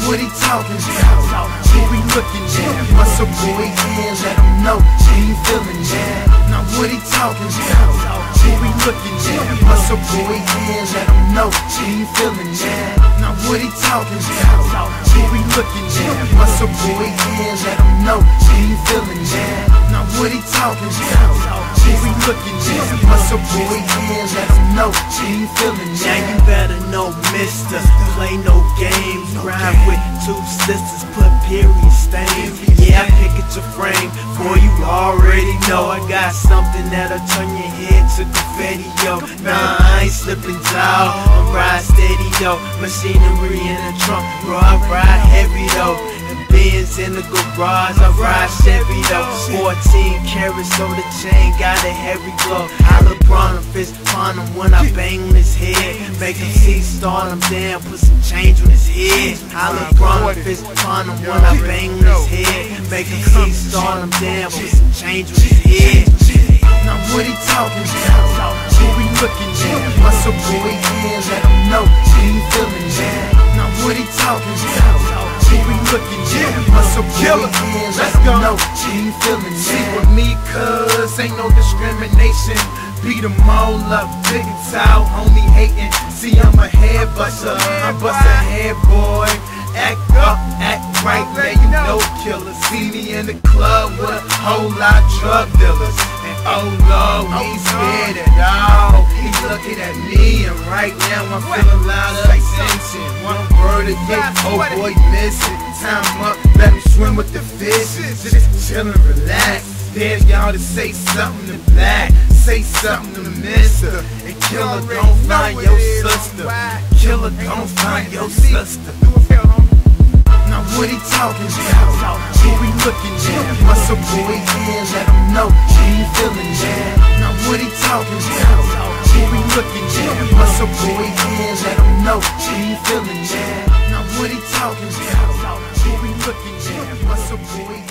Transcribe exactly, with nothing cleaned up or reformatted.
what he talking about? What we looking at? Muscle boy hands, let him know she ain't feeling that. Now what he talking about? What we looking at? Muscle boy hands, let him know she ain't feeling that. Now what he talking about? What we looking at? Muscle boy hands, let him know she ain't feeling that. Now what he talking about? What we looking at? Muscle boy hands, let him know she ain't feeling that. Now you better know, mister, play no games. Grind with two sisters, put period stains. Yeah, I pick at your frame, boy, you already know I got something that'll turn your head to confetti, yo. Nah, I ain't slipping, dawg, I'm ride steady, yo. Machinery in the trunk, bro, I ride heavy, though. Benz in the garage, I ride Chevy though. Fourteen carats, so the chain got a heavy glow. I LeBron a fist upon him when I bang on his head. Make him see, start him down, put some change on his head. I LeBron a fist upon him when I bang on his head. Make him see, start him down, put some change on his head. Now what he talking about? What we looking at? Muscle boy hands, let him know she ain't feeling that. Now what he talking about? What we looking at? Muscle boy hands, let him know she ain't feeling that. See with me, cuz ain't no discrimination. Beat 'em all up, big and tall, homie hating. See I'm a head buster, I bust a head boy. Act up, act right, now you know killer. See me in the club with a whole lot of drug dealers. And oh Lord, we ain't scared at all. He's looking at me, and right now I'm feeling a lot of attention. One word again, oh boy, missing. Time up, let him swim with the fishes. Just chillin', relax. Dare y'all to say something to Black, say something to Mister. And killer gon' find your sister. Killer gon' find your sister. Now what he talking about? What we looking at? Muscle boy hands, let him know she ain't feeling that. Now what he talking about? What we looking at? Muscle boy hands, let him know she ain't feeling that. Now what he talking about? What we looking at? Muscle boy